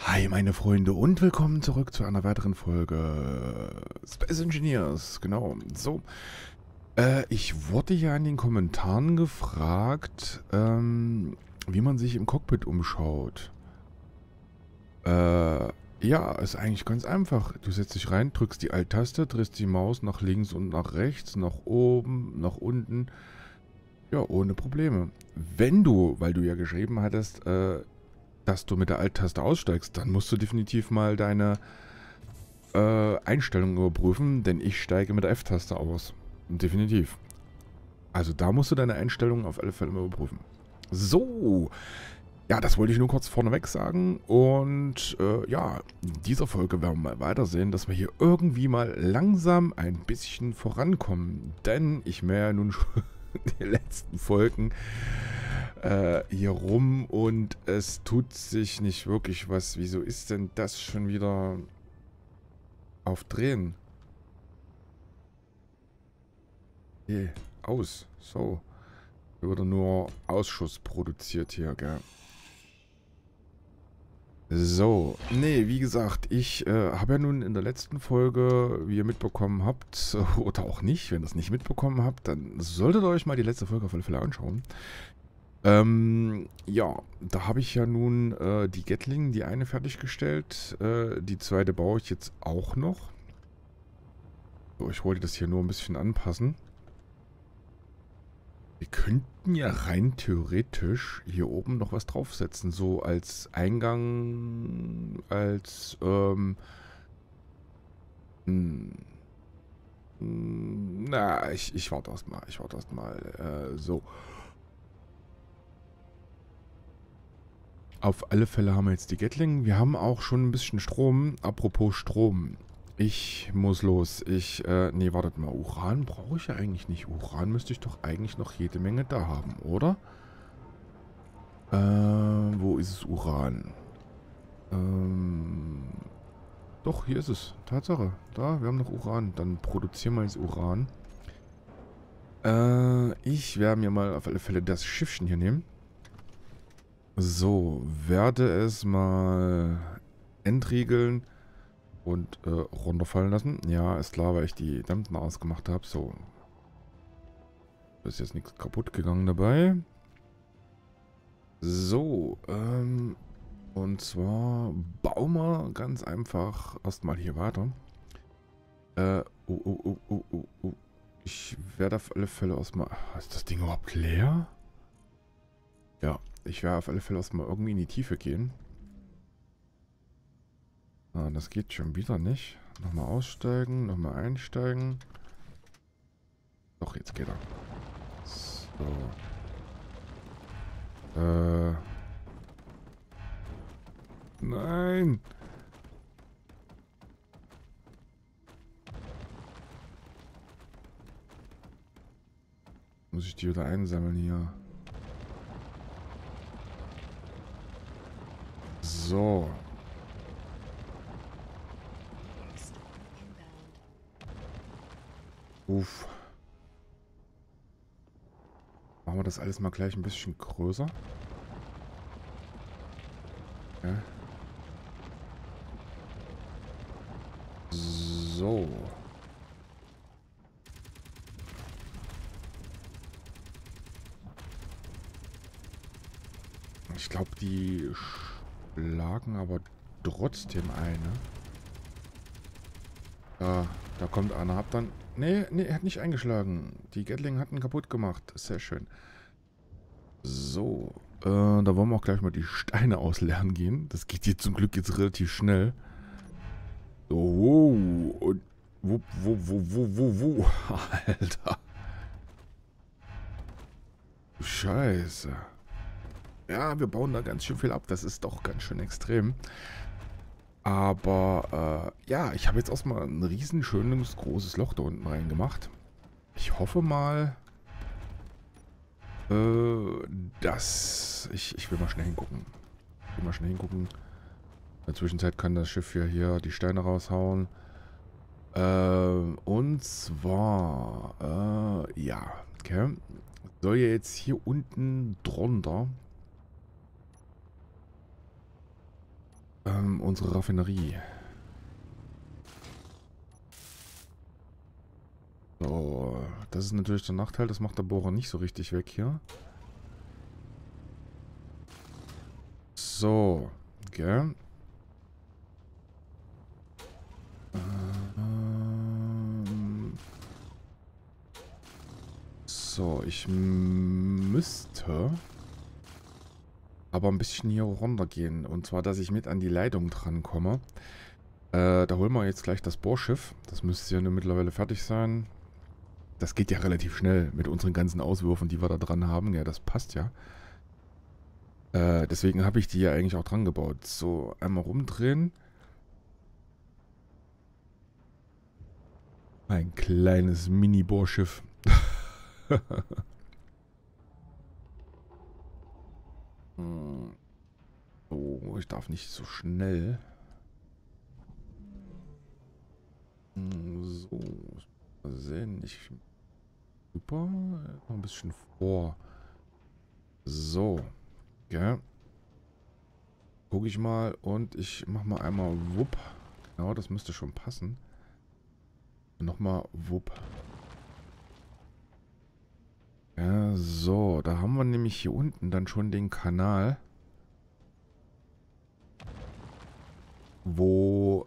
Hi meine Freunde und willkommen zurück zu einer weiteren Folge Space Engineers. Genau, so. Ich wurde ja in den Kommentaren gefragt, wie man sich im Cockpit umschaut. Ja, ist eigentlich ganz einfach. Du setzt dich rein, drückst die Alt-Taste, drehst die Maus nach links und nach rechts, nach oben, nach unten. Ja, ohne Probleme. Wenn du, weil du ja geschrieben hattest, dass du mit der Alt-Taste aussteigst, dann musst du definitiv mal deine Einstellungen überprüfen, denn ich steige mit der F-Taste aus. Definitiv. Also da musst du deine Einstellungen auf alle Fälle mal überprüfen. So. Ja, das wollte ich nur kurz vorneweg sagen. Und ja, in dieser Folge werden wir mal weitersehen, dass wir hier irgendwie mal langsam ein bisschen vorankommen. Denn ich mähe ja nun schon die letzten Folgen hier rum und es tut sich nicht wirklich was. Wieso ist denn das schon wieder auf Drehen? Okay, aus. So. Hier wurde nur Ausschuss produziert hier, gell? So. Nee, wie gesagt, ich habe ja nun in der letzten Folge, wie ihr mitbekommen habt, oder auch nicht, wenn ihr es nicht mitbekommen habt, dann solltet ihr euch mal die letzte Folge auf alle Fälle anschauen. Ja, da habe ich ja nun die Gatling, die eine fertiggestellt. Die zweite baue ich jetzt auch noch. So, ich wollte das hier nur ein bisschen anpassen. Wir könnten ja rein theoretisch hier oben noch was draufsetzen. So als Eingang, als, hm, na, ich warte erst mal. Ich warte erst mal. So. Auf alle Fälle haben wir jetzt die Gatling. Wir haben auch schon ein bisschen Strom. Apropos Strom. Ich muss los. Nee, wartet mal. Uran brauche ich ja eigentlich nicht. Uran müsste ich doch eigentlich noch jede Menge da haben, oder? Wo ist es Uran? Doch, hier ist es. Tatsache. Da, wir haben noch Uran. Dann produzieren wir jetzt Uran. Ich werde mir mal auf alle Fälle das Schiffchen hier nehmen. So, werde es mal entriegeln und runterfallen lassen. Ja, ist klar, weil ich die Dampfen ausgemacht habe. So. Ist jetzt nichts kaputt gegangen dabei. So, und zwar bauen wir ganz einfach erstmal hier weiter. Ich werde auf alle Fälle erstmal... Ist das Ding überhaupt leer? Ja, ich werde auf alle Fälle erstmal irgendwie in die Tiefe gehen. Ah, das geht schon wieder nicht. Nochmal aussteigen, nochmal einsteigen. Doch, jetzt geht er. So. Nein! Muss ich die wieder einsammeln hier? So. Uff. Machen wir das alles mal gleich ein bisschen größer. Ja. So. Ich glaube, die schlagen aber trotzdem ein, ne? Da kommt einer. Hab dann... Nee, er hat nicht eingeschlagen. Die Gatling hat ihn kaputt gemacht. Sehr schön. So. Da wollen wir auch gleich mal die Steine ausleeren gehen. Das geht hier zum Glück jetzt relativ schnell. So, wow. Und wo. Alter. Scheiße. Ja, wir bauen da ganz schön viel ab. Das ist doch ganz schön extrem. Aber, ja, ich habe jetzt erstmal ein riesen schönes, großes Loch da unten reingemacht. Ich hoffe mal, dass... Ich will mal schnell hingucken. In der Zwischenzeit kann das Schiff ja hier die Steine raushauen. Und zwar, ja, okay. Soll ja jetzt hier unten drunter unsere Raffinerie. So, das ist natürlich der Nachteil, das macht der Bohrer nicht so richtig weg hier. So, gell? So, ich müsste aber ein bisschen hier runter gehen. Und zwar, dass ich mit an die Leitung drankomme. Da holen wir jetzt gleich das Bohrschiff. Das müsste ja nur mittlerweile fertig sein. Das geht ja relativ schnell mit unseren ganzen Auswürfen, die wir da dran haben. Ja, das passt ja. Deswegen habe ich die ja eigentlich auch dran gebaut. So, einmal rumdrehen. Ein kleines Mini-Bohrschiff. Oh, ich darf nicht so schnell. So, mal sehen. Super. Noch ein bisschen vor. So. Ja. Gucke ich mal und ich mache mal einmal Wupp. Genau, das müsste schon passen. Nochmal Wupp. Ja, so. Da haben wir nämlich hier unten dann schon den Kanal. Wo,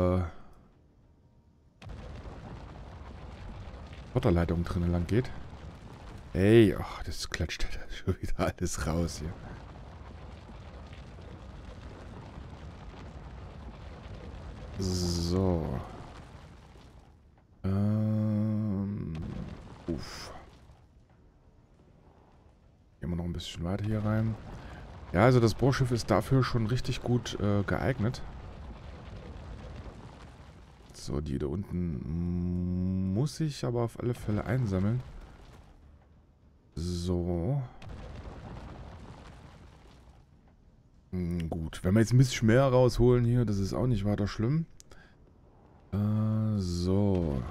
Wasserleitung drinnen lang geht. Ey, ach, das klatscht schon wieder alles raus hier. So. Uff. Gehen wir noch ein bisschen weiter hier rein. Ja, also das Bohrschiff ist dafür schon richtig gut geeignet. So, die da unten muss ich aber auf alle Fälle einsammeln. So. Gut, wenn wir jetzt ein bisschen mehr rausholen hier, das ist auch nicht weiter schlimm. So.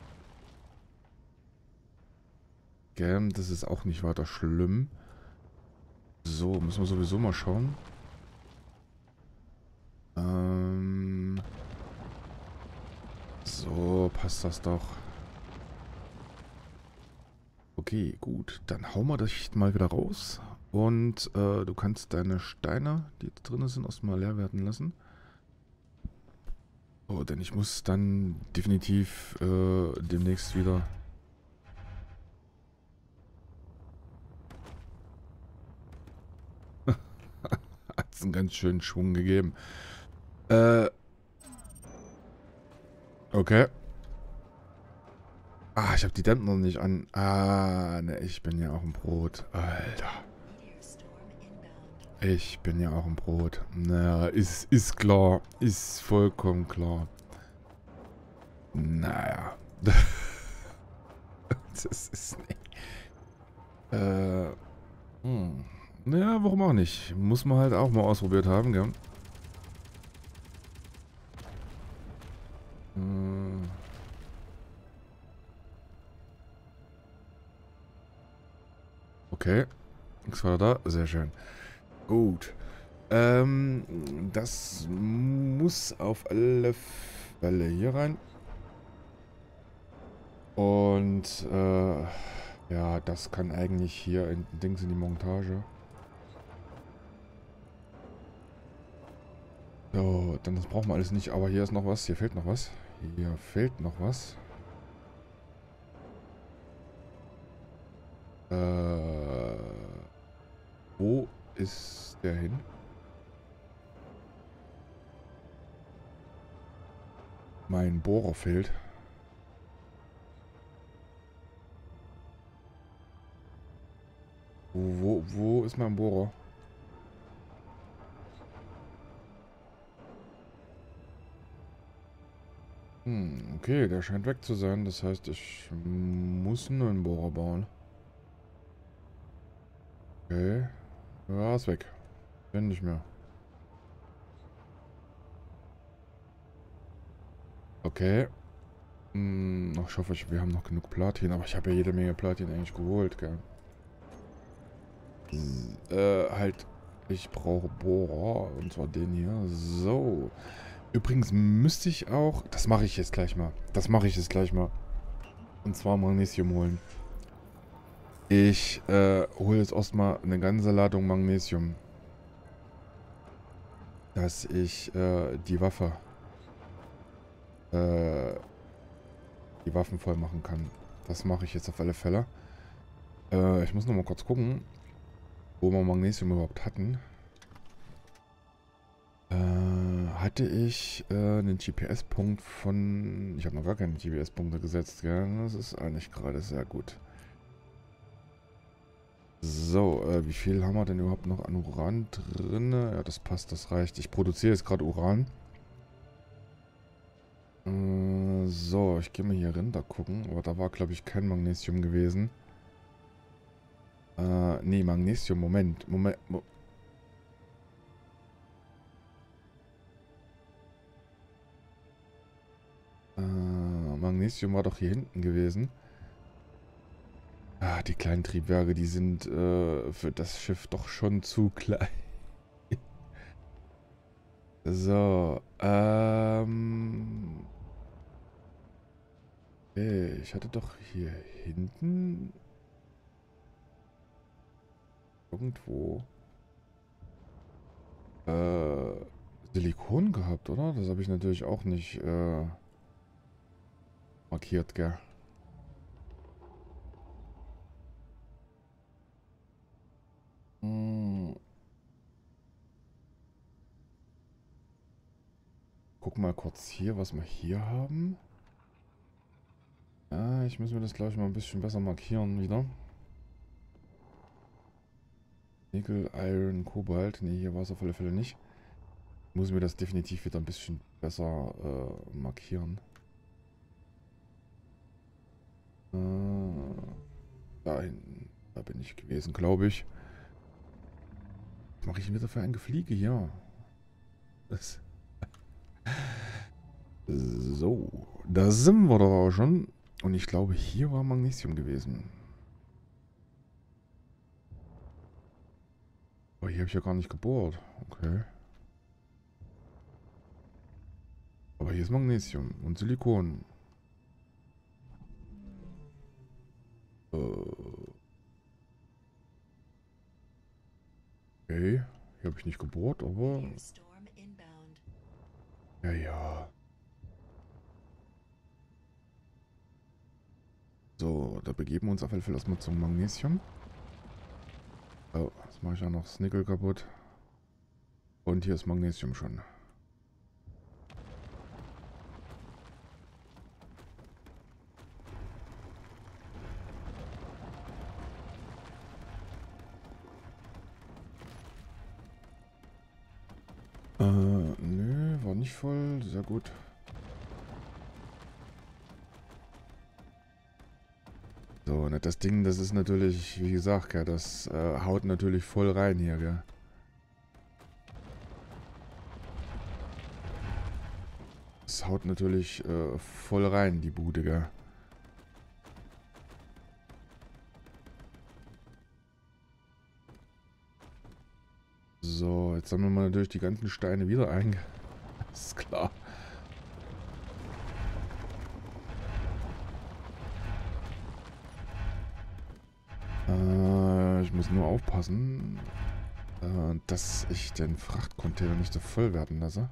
Gell, das ist auch nicht weiter schlimm. So, müssen wir sowieso mal schauen. So, passt das doch. Okay, gut. Dann hauen wir dich mal wieder raus. Und du kannst deine Steine, die da drin sind, erstmal leer werden lassen. Oh, denn ich muss dann definitiv demnächst wieder... Hat es einen ganz schönen Schwung gegeben. Okay. Ah, ich habe die Dämpfer noch nicht an. Ah, ne, ich bin ja auch ein Brot. Alter. Ich bin ja auch ein Brot. Naja, ist klar. Ist vollkommen klar. Naja. Das ist nicht... Naja, warum auch nicht? Muss man halt auch mal ausprobiert haben, gell? Okay. Nichts war da. Sehr schön. Gut. Das muss auf alle Fälle hier rein. Und, ja, das kann eigentlich hier in Dings in die Montage. So, dann das brauchen wir alles nicht. Aber hier ist noch was. Hier fehlt noch was. Hier fehlt noch was. Wo ist der hin? Mein Bohrer fehlt. Wo ist mein Bohrer? Okay, der scheint weg zu sein. Das heißt, ich muss einen neuen Bohrer bauen. Okay. Ja, ist weg. Bin nicht mehr. Okay. Ich hoffe, wir haben noch genug Platin. Aber ich habe ja jede Menge Platin eigentlich geholt, gell. Halt Ich brauche Bohrer, und zwar den hier. So. Übrigens müsste ich auch... Das mache ich jetzt gleich mal. Das mache ich jetzt gleich mal. Und zwar Magnesium holen. Ich hole jetzt erstmal eine ganze Ladung Magnesium. Dass ich die Waffen voll machen kann. Das mache ich jetzt auf alle Fälle. Ich muss noch mal kurz gucken, wo wir Magnesium überhaupt hatten. Hatte ich einen GPS-Punkt von... Ich habe noch gar keine GPS-Punkte gesetzt, gell? Das ist eigentlich gerade sehr gut. So, wie viel haben wir denn überhaupt noch an Uran drin? Ja, das passt, das reicht. Ich produziere jetzt gerade Uran. So, ich gehe mal hier runter gucken. Aber da war, glaube ich, kein Magnesium gewesen. Nee, Magnesium, Moment. Magnesium war doch hier hinten gewesen. Ah, die kleinen Triebwerke, die sind für das Schiff doch schon zu klein. So, okay, ich hatte doch hier hinten irgendwo Silikon gehabt, oder? Das habe ich natürlich auch nicht markiert, gell? Hm. Guck mal kurz hier, was wir hier haben. Ich muss mir das, glaube ich, mal ein bisschen besser markieren wieder. Nickel, Iron, Kobalt. Ne, hier war es auf alle Fälle nicht. Muss mir das definitiv wieder ein bisschen besser markieren. Da hinten. Da bin ich gewesen, glaube ich. Was mache ich denn wieder für ein Gefliege hier? Das. So. Da sind wir doch auch schon. Und ich glaube, hier war Magnesium gewesen. Aber hier habe ich ja gar nicht gebohrt. Okay. Aber hier ist Magnesium und Silikon. Okay. Hier habe ich nicht gebohrt, aber... Ja, ja. So, da begeben wir uns auf jeden Fall erstmal zum Magnesium. Oh, jetzt mache ich ja noch das Nickel kaputt. Und hier ist Magnesium schon. Nö, war nicht voll. Sehr gut. So, ne, das Ding, das ist natürlich, wie gesagt, gell, das haut natürlich voll rein hier, gell. Das haut natürlich voll rein, die Bude, gell. So, jetzt sammeln wir natürlich die ganzen Steine wieder ein. Das ist klar. Ich muss nur aufpassen, dass ich den Frachtcontainer nicht so voll werden lasse.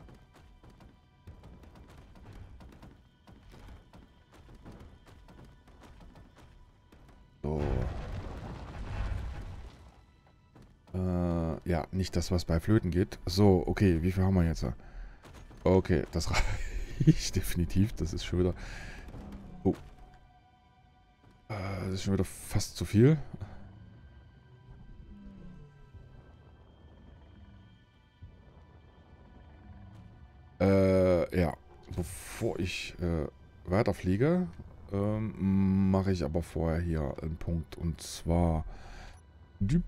So. Ja, nicht das, was bei Flöten geht. So, okay, wie viel haben wir jetzt? Okay, das reicht definitiv. Das ist schon wieder... Oh. Das ist schon wieder fast zu viel. Ja. Bevor ich weiterfliege, mache ich aber vorher hier einen Punkt. Und zwar... Düb.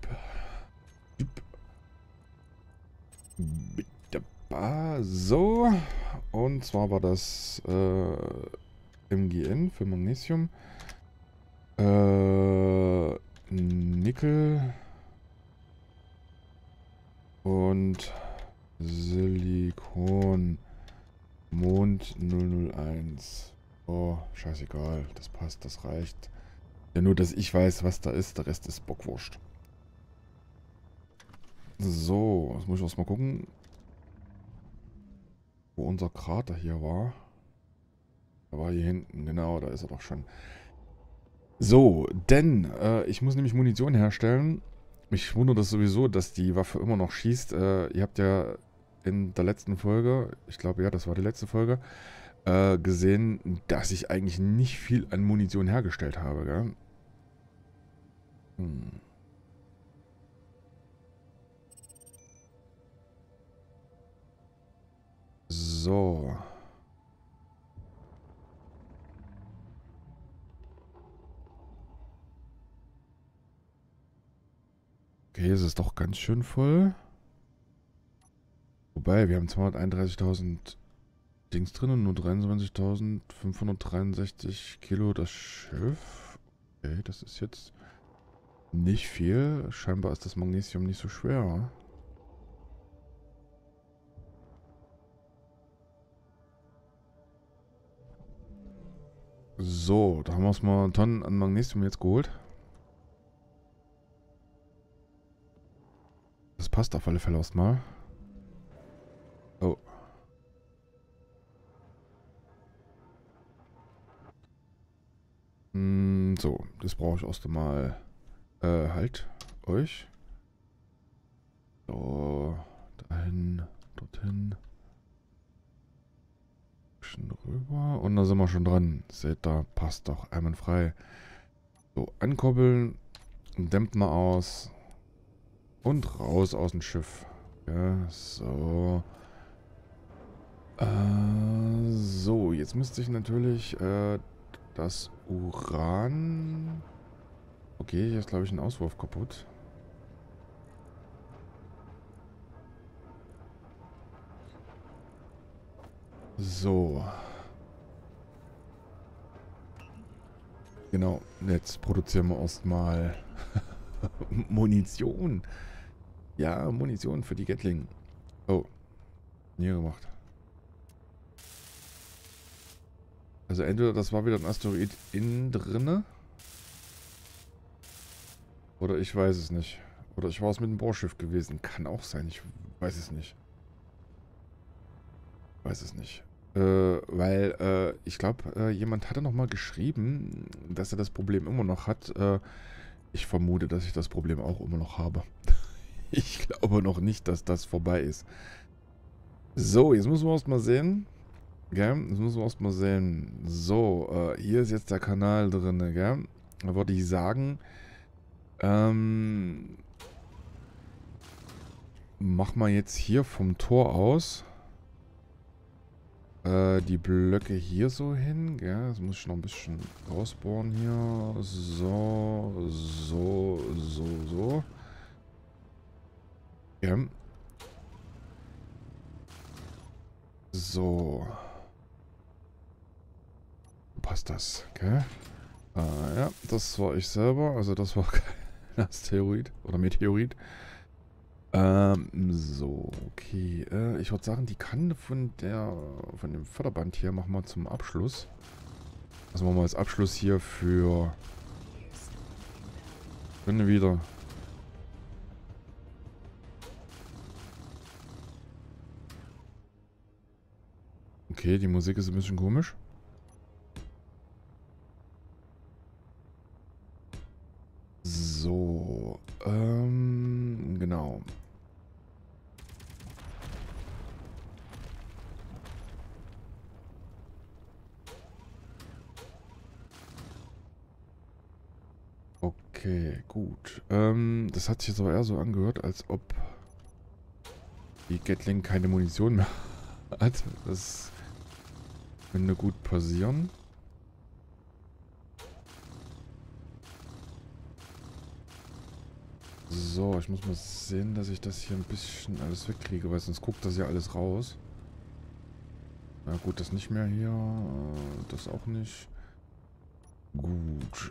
So. Und zwar war das MGN für Magnesium. Nickel. Und Silikon Mond 001. Oh, scheißegal. Das passt, das reicht. Ja, nur, dass ich weiß, was da ist. Der Rest ist Bockwurst. So, jetzt muss ich erstmal gucken, wo unser Krater hier war. Da war hier hinten, genau, da ist er doch schon. So, denn ich muss nämlich Munition herstellen. Mich wundert das sowieso, dass die Waffe immer noch schießt. Ihr habt ja in der letzten Folge, ich glaube ja, das war die letzte Folge, gesehen, dass ich eigentlich nicht viel an Munition hergestellt habe, gell? Hm. So. Okay, es ist doch ganz schön voll. Wobei, wir haben 231.000 Dings drin und nur 23.563 Kilo das Schiff. Okay, das ist jetzt nicht viel. Scheinbar ist das Magnesium nicht so schwer. So, da haben wir uns mal Tonnen an Magnesium jetzt geholt. Das passt auf alle Fälle erstmal. Oh. So, das brauche ich erst einmal. Halt. Euch. So. Dahin. Dorthin. Bisschen rüber. Und da sind wir schon dran. Seht da, passt doch. Einwandfrei. So, ankurbeln. Dämmt mal aus. Und raus aus dem Schiff. Ja, so. So, jetzt müsste ich natürlich das Uran... Okay, hier ist glaube ich ein Auswurf kaputt. So. Genau, jetzt produzieren wir erstmal Munition. Ja, Munition für die Gatling. Oh, nie gemacht. Also entweder das war wieder ein Asteroid innen drinne. Oder ich weiß es nicht. Oder ich war es mit dem Bohrschiff gewesen. Kann auch sein, ich weiß es nicht. Weiß es nicht. Weil ich glaube, jemand hatte nochmal geschrieben, dass er das Problem immer noch hat. Ich vermute, dass ich das Problem auch immer noch habe. Ich glaube noch nicht, dass das vorbei ist. So, jetzt müssen wir erst mal sehen. Gell? Jetzt müssen wir erst mal sehen. So, hier ist jetzt der Kanal drin, gell? Da würde ich sagen, mach mal jetzt hier vom Tor aus die Blöcke hier so hin, gell? Das muss ich noch ein bisschen rausbohren hier. So, so, so, so. Ja. So. Passt das, gell? Ja, das war ich selber. Also das war kein Asteroid oder Meteorit. So, okay. Ich würde sagen, die Kanne von dem Förderband hier machen wir zum Abschluss. Also machen wir als Abschluss hier für... Können wieder. Okay, die Musik ist ein bisschen komisch. So, genau. Okay, gut. Das hat sich jetzt aber eher so angehört, als ob die Gatling keine Munition mehr hat. Das könnte gut passieren. So, ich muss mal sehen, dass ich das hier ein bisschen alles wegkriege, weil sonst guckt das ja alles raus. Na gut, das nicht mehr hier. Das auch nicht. Gut.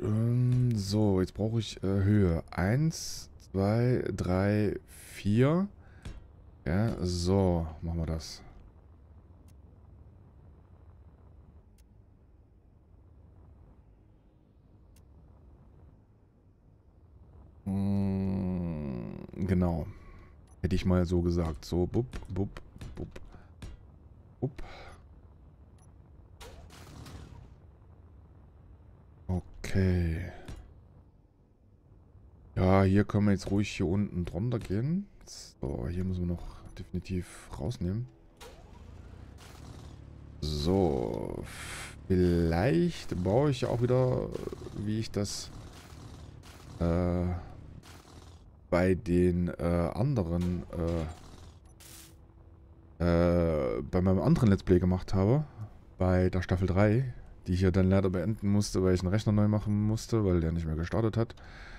So, jetzt brauche ich Höhe. 1, 2, 3, 4. Ja, so, machen wir das. Genau. Hätte ich mal so gesagt. So, bup, bup, bup, bup. Okay. Ja, hier können wir jetzt ruhig hier unten drunter gehen. So, hier müssen wir noch definitiv rausnehmen. So. Vielleicht baue ich auch wieder, wie ich das bei den anderen, bei meinem anderen Let's Play gemacht habe. Bei der Staffel 3, die ich ja dann leider beenden musste, weil ich einen Rechner neu machen musste, weil der nicht mehr gestartet hat.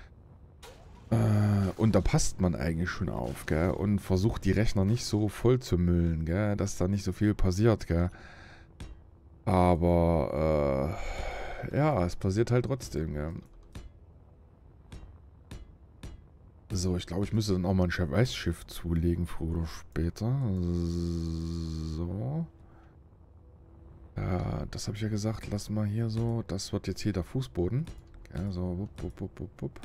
Und da passt man eigentlich schon auf, gell? Und versucht die Rechner nicht so voll zu müllen, gell? Dass da nicht so viel passiert, gell? Aber, ja, es passiert halt trotzdem, gell? So, ich glaube, ich müsste dann auch mal ein Weißschiff zulegen, früher oder später. So. Ja, das habe ich ja gesagt. Lass mal hier so. Das wird jetzt hier der Fußboden. Ja, so. Wupp, wupp, wupp, wupp, wupp.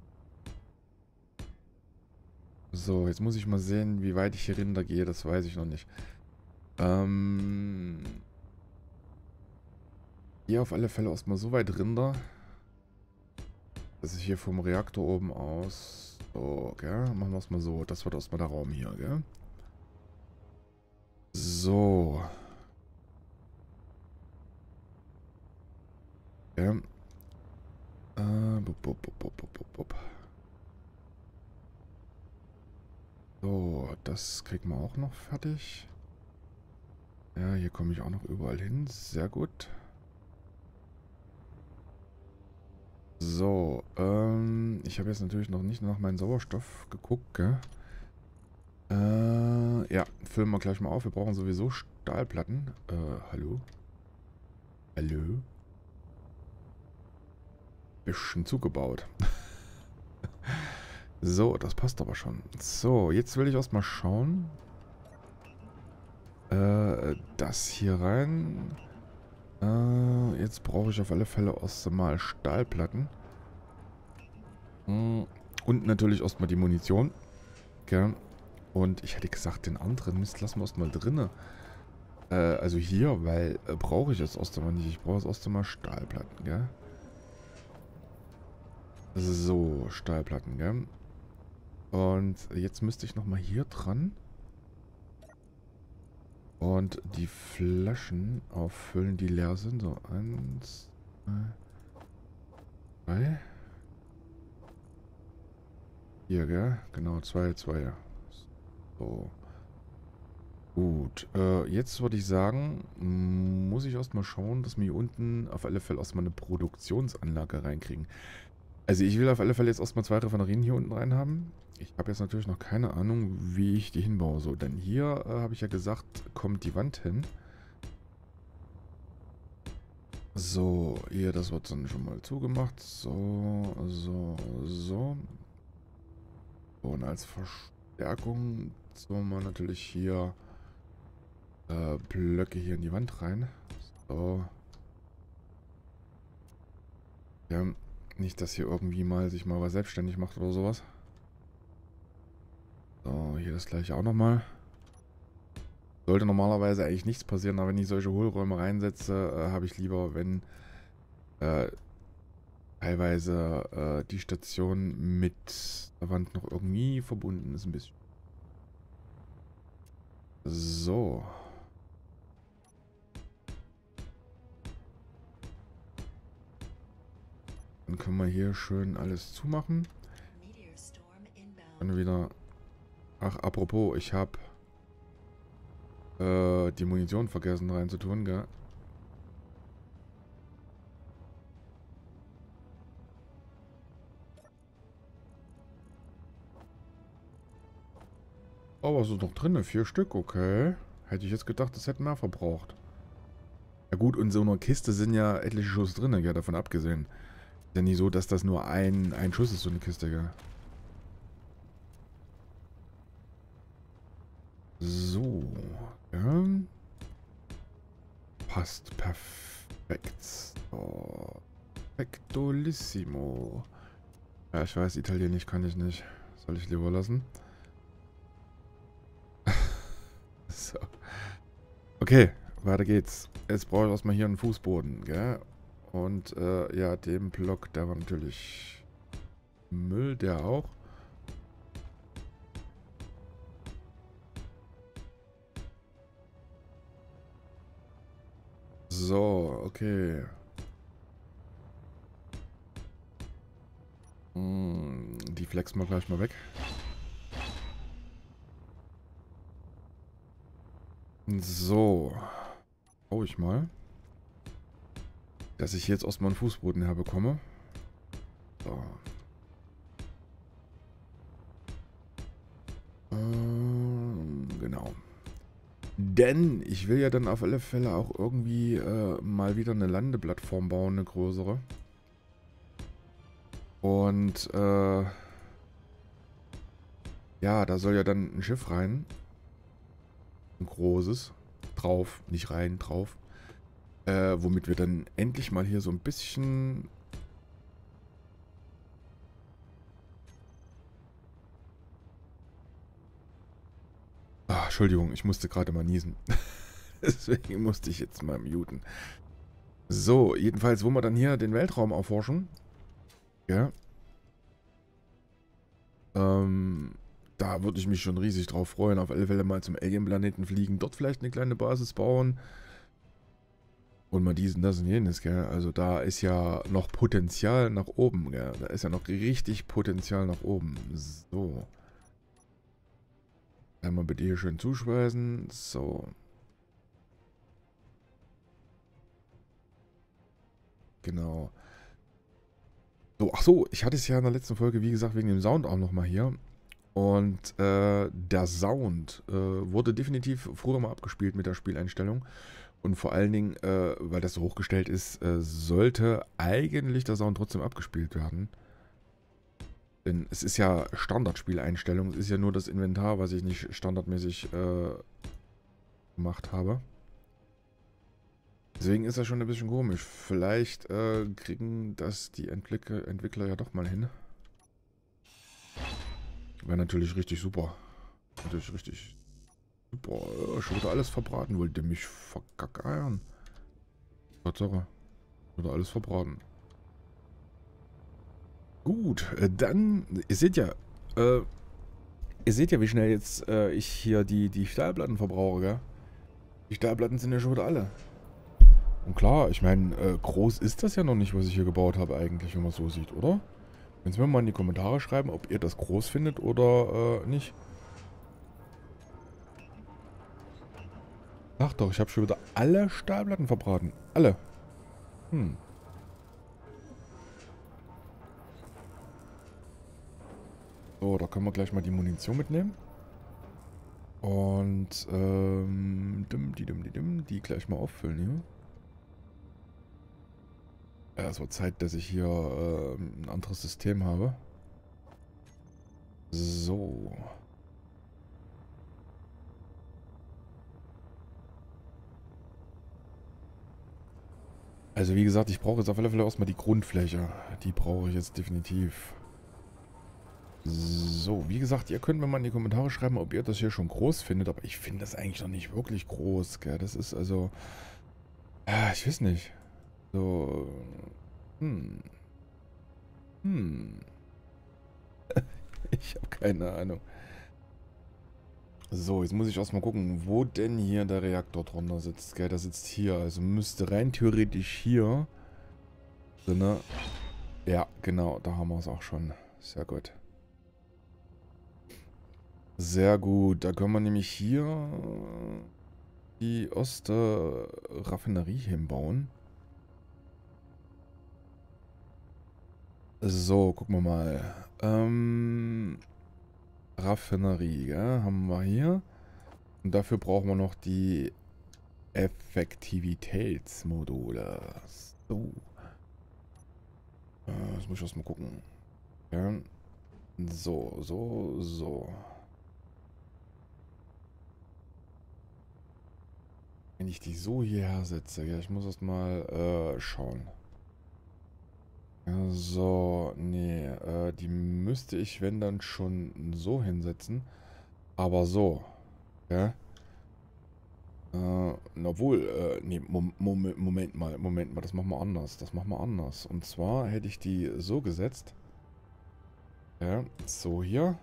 So, jetzt muss ich mal sehen, wie weit ich hier runter gehe. Das weiß ich noch nicht. Hier auf alle Fälle erstmal so weit runter, dass ich hier vom Reaktor oben aus... So, gell? Machen wir es mal so. Das wird erstmal der Raum hier, gell? So. Ja. Bup, bup, bup, bup, bup, bup. So, das kriegen wir auch noch fertig. Ja, hier komme ich auch noch überall hin. Sehr gut. So, ich habe jetzt natürlich noch nicht nach meinem Sauerstoff geguckt, gell? Ja, füllen wir gleich mal auf. Wir brauchen sowieso Stahlplatten. Hallo? Hallo? Bisschen zugebaut. So, das passt aber schon. So, jetzt will ich erstmal schauen. Das hier rein. Jetzt brauche ich auf alle Fälle erst mal Stahlplatten. Und natürlich erstmal die Munition. Gell? Und ich hätte gesagt, den anderen Mist lassen wir erstmal drinne. Also hier, weil brauche ich jetzt erst einmal nicht. Ich brauche jetzt erst einmal Stahlplatten, gell? So, Stahlplatten, gell? Und jetzt müsste ich nochmal hier dran. Und die Flaschen auffüllen, die leer sind. So, 1, 2, 3. Hier, gell? Genau, 2, 2. So. Gut, jetzt würde ich sagen, muss ich erstmal schauen, dass wir hier unten auf alle Fälle erstmal eine Produktionsanlage reinkriegen. Also ich will auf alle Fälle jetzt erstmal 2 Raffinerien hier unten rein haben. Ich habe jetzt natürlich noch keine Ahnung, wie ich die hinbaue. So, denn hier habe ich ja gesagt, kommt die Wand hin. So, hier, das wird dann schon mal zugemacht. So, so, so. Und als Verstärkung sollen wir natürlich hier Blöcke hier in die Wand rein. So. Ja, nicht, dass hier irgendwie mal sich mal was selbstständig macht oder sowas. So, hier das gleiche auch nochmal. Sollte normalerweise eigentlich nichts passieren, aber wenn ich solche Hohlräume reinsetze, habe ich lieber, wenn teilweise die Station mit der Wand noch irgendwie verbunden ist ein bisschen. So. Dann können wir hier schön alles zumachen. Dann wieder... Ach, apropos, ich habe die Munition vergessen reinzutun, gell? Oh, was ist noch drin? 4 Stück, okay. Hätte ich jetzt gedacht, das hätten mehr verbraucht. Ja gut, in so einer Kiste sind ja etliche Schuss drin, gell, davon abgesehen. Ist ja nicht so, dass das nur ein Schuss ist, so eine Kiste, gell. So. Ja. Passt perfekt. So. Perfektolissimo. Ja, ich weiß, Italienisch kann ich nicht. Soll ich lieber lassen? So. Okay, weiter geht's. Jetzt brauche ich erstmal hier einen Fußboden, gell? Und, ja, den Block, der war natürlich Müll, der auch. So, okay. Die flexen wir gleich mal weg. So. Schau ich mal, dass ich jetzt erstmal einen Fußboden herbekomme. So. Genau. Denn ich will ja dann auf alle Fälle auch irgendwie mal wieder eine Landeplattform bauen, eine größere. Und ja, da soll ja dann ein Schiff rein. Ein großes. Drauf, nicht rein, drauf. Womit wir dann endlich mal hier so ein bisschen... Ah, Entschuldigung, ich musste gerade mal niesen. Deswegen musste ich jetzt mal muten. So, jedenfalls, wo wir dann hier den Weltraum erforschen. Ja. Da würde ich mich schon riesig drauf freuen. Auf alle Fälle mal zum Alien-Planeten fliegen. Dort vielleicht eine kleine Basis bauen. Und mal dies und das und jenes, gell. Also da ist ja noch Potenzial nach oben, gell. Da ist ja noch richtig Potenzial nach oben. So. Einmal bitte hier schön zuschweißen. So. Genau. So, ach so, ich hatte es ja in der letzten Folge, wie gesagt, wegen dem Sound auch nochmal hier. Und der Sound wurde definitiv früher mal abgespielt mit der Spieleinstellung. Und vor allen Dingen, weil das so hochgestellt ist, sollte eigentlich der Sound trotzdem abgespielt werden. Denn es ist ja Standardspieleinstellung. Es ist ja nur das Inventar, was ich nicht standardmäßig gemacht habe. Deswegen ist das schon ein bisschen komisch. Vielleicht kriegen das die Entwickler ja doch mal hin. Wäre natürlich richtig super. Natürlich richtig super. Schon wieder alles verbraten. Wollt ihr mich verkackeiern? Tatsache. Wieder alles verbraten. Gut, dann, äh, ihr seht ja, wie schnell jetzt ich hier die Stahlplatten verbrauche, gell? Die Stahlplatten sind ja schon wieder alle. Und klar, ich meine, groß ist das ja noch nicht, was ich hier gebaut habe eigentlich, wenn man es so sieht, oder? Könnt ihr mir mal in die Kommentare schreiben, ob ihr das groß findet oder nicht. Ach doch, ich habe schon wieder alle Stahlplatten verbraten. Alle. Hm. So, da können wir gleich mal die Munition mitnehmen. Und, die gleich mal auffüllen hier. Ja, es wird Zeit, dass ich hier ein anderes System habe. So. Also wie gesagt, ich brauche jetzt auf alle Fälle erstmal die Grundfläche. Die brauche ich jetzt definitiv. So, wie gesagt, ihr könnt mir mal in die Kommentare schreiben, ob ihr das hier schon groß findet. Aber ich finde das eigentlich noch nicht wirklich groß, gell? Das ist also... ich weiß nicht. So... Hm. Hm. Ich habe keine Ahnung. So, jetzt muss ich erstmal gucken, wo denn hier der Reaktor drunter sitzt, gell? Der sitzt hier, also müsste rein theoretisch hier... So, ne? Ja, genau, da haben wir es auch schon. Sehr gut. Sehr gut, da können wir nämlich hier die erste Raffinerie hinbauen. So, gucken wir mal. Raffinerie, ja, haben wir hier. Und dafür brauchen wir noch die Effektivitätsmodule. So. Das muss ich erstmal gucken. Ja. So. wenn ich die so hierher setze, ja, ich muss erst mal schauen. Ja, so, nee, die müsste ich, wenn dann schon so hinsetzen. Aber so, ja. Obwohl, nee, Moment mal, das machen wir anders. Das machen wir anders. Und zwar hätte ich die so gesetzt. Ja, so hier.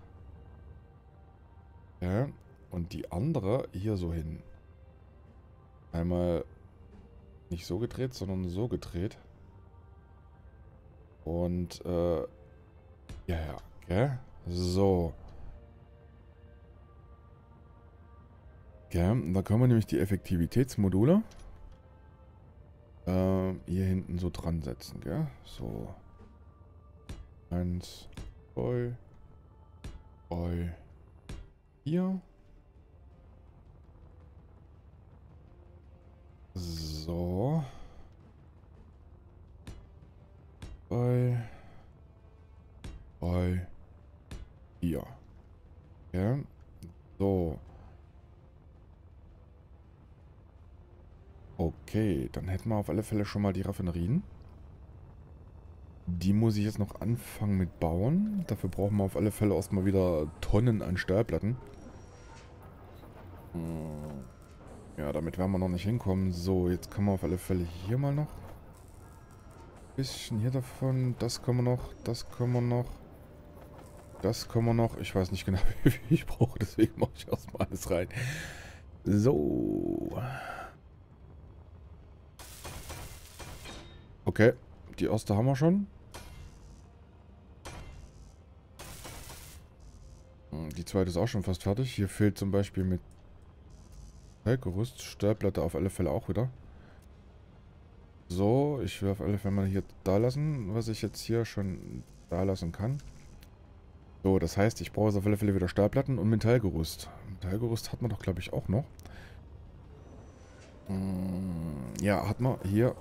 Ja, und die andere hier so hin. Einmal nicht so gedreht, sondern so gedreht. Und, ja, gell? So. Gell? Und da können wir nämlich die Effektivitätsmodule hier hinten so dran setzen, gell? So. 1, 2, 3, 4. So. 2, 3, 4. Ja. So. Okay, dann hätten wir auf alle Fälle schon mal die Raffinerien. Die muss ich jetzt noch anfangen mit bauen. Dafür brauchen wir auf alle Fälle erstmal wieder Tonnen an Stahlplatten. Ja, damit werden wir noch nicht hinkommen. So, jetzt können wir auf alle Fälle hier mal noch ein bisschen hier davon. Das können wir noch, das können wir noch. Das können wir noch. Ich weiß nicht genau, wie viel ich brauche, deswegen mache ich erstmal alles rein. So. Okay, die erste haben wir schon. Die zweite ist auch schon fast fertig. Hier fehlt zum Beispiel mit Metallgerüst, Stahlplatte auf alle Fälle auch wieder. So, ich will auf alle Fälle mal hier da lassen, was ich jetzt hier schon da lassen kann. So, das heißt, ich brauche auf alle Fälle wieder Stahlplatten und Metallgerüst. Metallgerüst hat man doch, glaube ich, auch noch. Ja, hat man hier.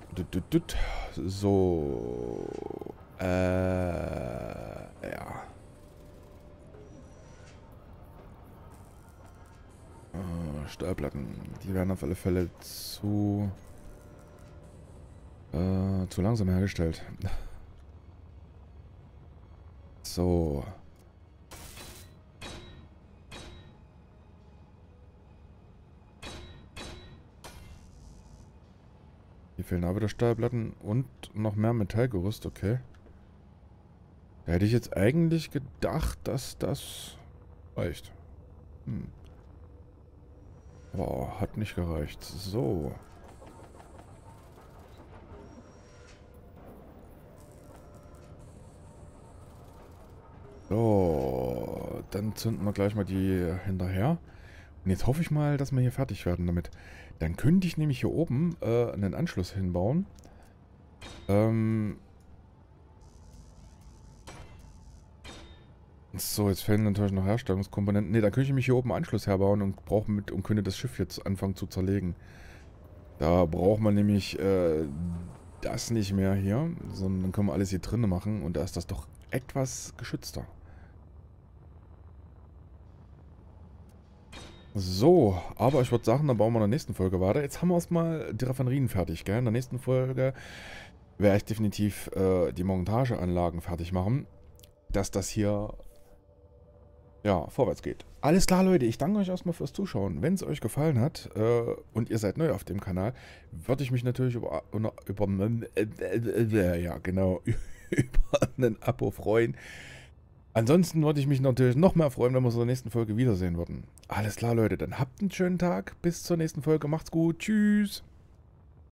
So. Ja. Stahlplatten. Die werden auf alle Fälle zu langsam hergestellt. So. Hier fehlen auch wieder Stahlplatten und noch mehr Metallgerüst, okay. Da hätte ich jetzt eigentlich gedacht, dass das reicht. Aber hat nicht gereicht. So. So. Dann zünden wir gleich mal die hinterher. Und jetzt hoffe ich mal, dass wir hier fertig werden damit. Dann könnte ich nämlich hier oben einen Anschluss hinbauen. So, jetzt fehlen natürlich noch Herstellungskomponenten. Ne, da könnte ich nämlich hier oben einen Anschluss herbauen und könnte das Schiff jetzt anfangen zu zerlegen. Da braucht man nämlich das nicht mehr hier, sondern dann können wir alles hier drinnen machen und da ist das doch etwas geschützter. So, aber ich würde sagen, dann bauen wir in der nächsten Folge weiter. Jetzt haben wir erstmal die Raffinerien fertig, gell? In der nächsten Folge werde ich definitiv die Montageanlagen fertig machen, dass das hier, ja, vorwärts geht. Alles klar, Leute, ich danke euch erstmal fürs Zuschauen. Wenn es euch gefallen hat und ihr seid neu auf dem Kanal, würde ich mich natürlich über ja, genau, über einen Abo freuen. Ansonsten würde ich mich natürlich noch mehr freuen, wenn wir uns in der nächsten Folge wiedersehen würden. Alles klar, Leute, dann habt einen schönen Tag. Bis zur nächsten Folge. Macht's gut. Tschüss.